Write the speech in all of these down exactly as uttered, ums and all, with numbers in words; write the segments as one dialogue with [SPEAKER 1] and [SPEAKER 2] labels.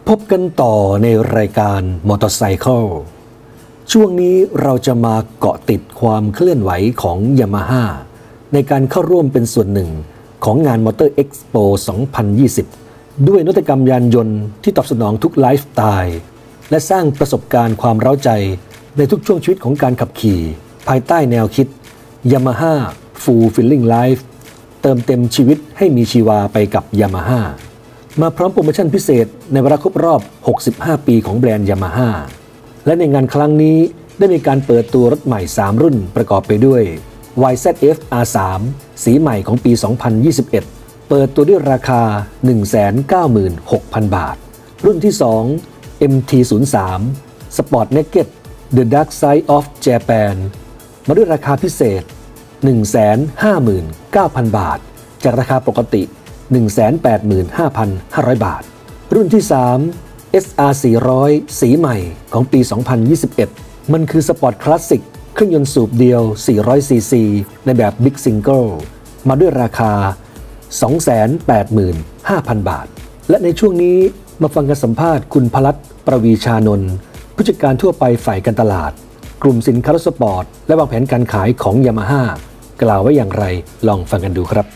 [SPEAKER 1] พบกันต่อในรายการมอเตอร์ไซค์ช่วงนี้เราจะมาเกาะติดความเคลื่อนไหวของ Yamaha ในการเข้าร่วมเป็นส่วนหนึ่งของงาน Motor Expo สองพันยี่สิบ ด้วยนวัตกรรมยานยนต์ที่ตอบสนองทุกไลฟ์สไตล์และสร้างประสบการณ์ความเร้าใจในทุกช่วงชีวิตของการขับขี่ภายใต้แนวคิด Yamaha Fulfilling Life เติมเต็มชีวิตให้มีชีวาไปกับ Yamaha มาพร้อมโปรโมชั่นพิเศษในวาระครบรอบหกสิบห้าปีของแบรนด์ Yamaha และในงานครั้งนี้ได้มีการเปิดตัวรถใหม่สามรุ่นประกอบไปด้วย วาย แซด เอฟ อาร์ สาม สีใหม่ของปี สองพันยี่สิบเอ็ด เปิดตัวด้วยราคา หนึ่งแสนเก้าหมื่นหกพัน บาทรุ่นที่ สอง เอ็ม ที ศูนย์ สาม Sport Naked The Dark Side of Japan มาด้วยราคาพิเศษ หนึ่งแสนห้าหมื่นเก้าพัน บาทจากราคาปกติ หนึ่งแสนแปดหมื่นห้าพันห้าร้อย บาทรุ่นที่ สาม เอส อาร์ สี่ร้อย สีใหม่ของปี สองพันยี่สิบเอ็ด มันคือสปอร์ตคลาสสิกเครื่องยนต์สูบเดียว สี่ร้อย ซี ซี ในแบบ Big Single มาด้วยราคา สองแสนแปดหมื่นห้าพัน บาทและในช่วงนี้มาฟังการสัมภาษณ์คุณพลัดประวีชานนท์ผู้จัดการทั่วไปฝ่ายการตลาดกลุ่มสินค้ารถสปอร์ตและวางแผนการขายของ Yamaha กล่าวไว้อย่างไรลองฟังกันดูครับ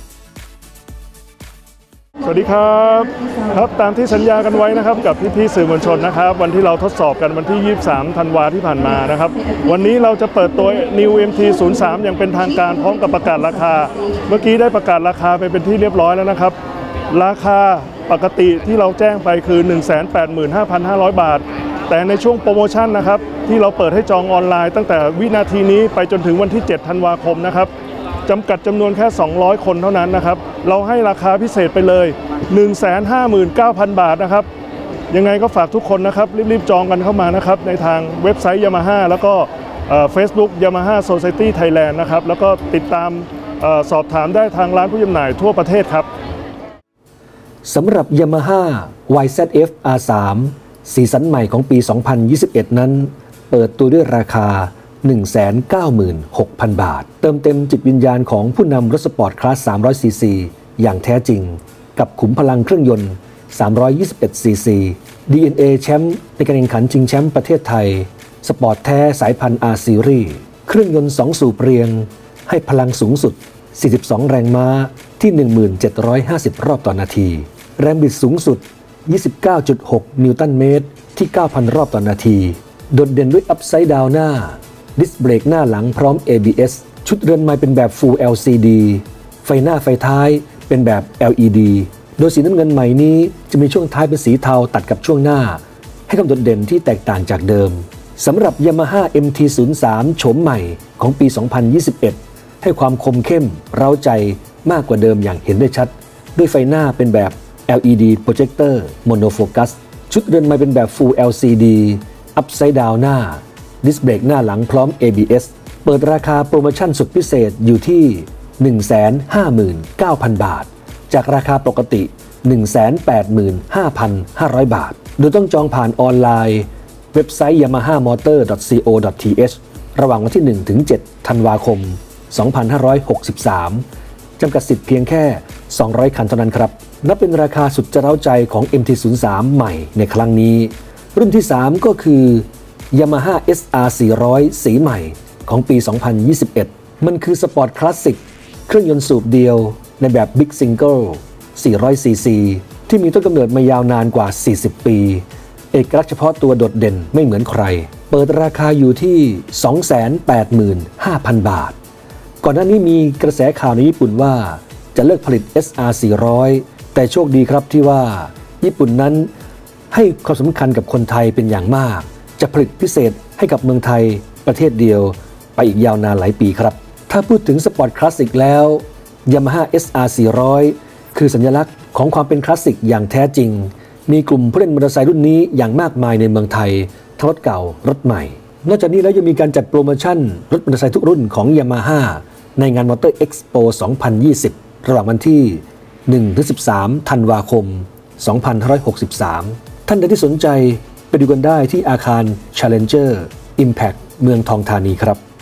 [SPEAKER 2] สวัสดีครับครับตามที่สัญญากันไว้นะครับกับพี่ๆสื่อมวลชนนะครับวันที่เราทดสอบกันวันที่ยี่สิบสามธันวาที่ผ่านมานะครับวันนี้เราจะเปิดตัว New เอ็ม ที ศูนย์ สาม อย่างเป็นทางการพร้อมกับประกาศราคาเมื่อกี้ได้ประกาศราคาไปเป็นที่เรียบร้อยแล้วนะครับราคาปกติที่เราแจ้งไปคือ หนึ่งแสนแปดหมื่นห้าพันห้าร้อย บาทแต่ในช่วงโปรโมชั่นนะครับที่เราเปิดให้จองออนไลน์ตั้งแต่วินาทีนี้ไปจนถึงวันที่เจ็ดธันวาคมนะครับจำกัดจำนวนแค่สองร้อยคนเท่านั้นนะครับเราให้ราคาพิเศษไปเลย หนึ่งแสนห้าหมื่นเก้าพัน บาทนะครับยังไงก็ฝากทุกคนนะครับรีบๆจองกันเข้ามานะครับในทางเว็บไซต์ Yamaha แล้วก็เฟซบุ๊ก Yamaha Society Thailand นะครับแล้วก็ติดตามออสอบถามได้ทางร้านผู้จำหน่ายทั่วประเทศครับ
[SPEAKER 1] สำหรับ Yamaha วาย แซด เอฟ อาร์ สาม สีสันใหม่ของปี สองพันยี่สิบเอ็ด นั้นเปิดตัวด้วยราคา หนึ่งแสนเก้าหมื่นหกพัน บาทเติมเต็มจิตวิญญาณของผู้นำรถสปอร์ตคลาส สามร้อย ซี ซี อย่างแท้จริงกับขุมพลังเครื่องยนต์ สามร้อยยี่สิบเอ็ด ซี ซี ดี เอ็น เอ แชมป์ในการแข่งขันชิงแชมป์ประเทศไทยสปอร์ตแท้สายพันธุ์ R Series เครื่องยนต์สองสูบเรียงให้พลังสูงสุด สี่สิบสอง แรงม้าที่ หนึ่งพันเจ็ดร้อยห้าสิบ รอบต่อนาทีแรงบิดสูงสุด ยี่สิบเก้าจุดหก นิวตันเมตรที่ เก้าพัน รอบต่อนาทีโดดเด่นด้วยอัพไซด์ดาวน์หน้าดิสเบรกหน้าหลังพร้อม เอ บี เอส ชุดเรือนไม้เป็นแบบ Full แอล ซี ดี ไฟหน้าไฟท้ายเป็นแบบ แอล อี ดี โดยสีน้ำเงินใหม่นี้จะมีช่วงท้ายเป็นสีเทาตัดกับช่วงหน้าให้ความโดดเด่นที่แตกต่างจากเดิมสำหรับ Yamaha เอ็ม ที ศูนย์ สาม โฉมใหม่ของปี สองพันยี่สิบเอ็ด ให้ความคมเข้มเร้าใจมากกว่าเดิมอย่างเห็นได้ชัดด้วยไฟหน้าเป็นแบบ แอล อี ดี Projector Monofocus ชุดเรือนไม้เป็นแบบ Full แอล ซี ดี Upside Down หน้าดิสเบรกหน้าหลังพร้อม เอ บี เอส เปิดราคาโปรโมชั่นสุดพิเศษอยู่ที่ หนึ่งแสนห้าหมื่นเก้าพัน บาทจากราคาปกติ หนึ่งแสนแปดหมื่นห้าพันห้าร้อย บาทโดยต้องจองผ่านออนไลน์เว็บไซต์ ยามาฮ่า มอเตอร์ ดอท ซี โอ ดอท ที เอช ระหว่างวันที่ หนึ่งถึงเจ็ด ธันวาคม สองพันห้าร้อยหกสิบสาม จำกัดสิทธิ์เพียงแค่ สองร้อย คันเท่านั้นครับนับเป็นราคาสุดจะเร้าใจของ เอ็ม ที ศูนย์ สาม ใหม่ในครั้งนี้รุ่นที่ สาม ก็คือ Yamaha เอส อาร์ สี่ร้อย สีใหม่ของปี สองพันยี่สิบเอ็ด มันคือสปอร์ตคลาสสิกเครื่องยนต์สูบเดียวในแบบ Big Single สี่ร้อย ซี ซี ที่มีต้นกำเนิดมายาวนานกว่า สี่สิบ ปีเอกลักษณ์เฉพาะตัวโดดเด่นไม่เหมือนใครเปิดราคาอยู่ที่ สองแสนแปดหมื่นห้าพัน บาทก่อนหน้านี้มีกระแสข่าวในญี่ปุ่นว่าจะเลิกผลิต เอส อาร์ สี่ร้อย แต่โชคดีครับที่ว่าญี่ปุ่นนั้นให้ความสำคัญกับคนไทยเป็นอย่างมากจะผลิตพิเศษให้กับเมืองไทยประเทศเดียวไปอีกยาวนานหลายปีครับถ้าพูดถึงสปอร์ตคลาสสิกแล้ว Yamaha เอส อาร์ สี่ร้อย คือสัญลักษณ์ของความเป็นคลาสสิกอย่างแท้จริงมีกลุ่มผู้เล่นมอเตอร์ไซค์รุ่นนี้อย่างมากมายในเมืองไทยทั้งรถเก่ารถใหม่นอกจากนี้แล้วยังมีการจัดโปรโมชั่นรถมอเตอร์ไซค์ทุกรุ่นของ Yamaha ในงาน Motor Expo สองพันยี่สิบ ระหว่างวันที่ หนึ่งถึงสิบสาม ธันวาคม สองพันห้าร้อยหกสิบสาม ท่านใดที่สนใจไปดูกันได้ที่อาคาร Challenger Impact เมืองทองธานีครับ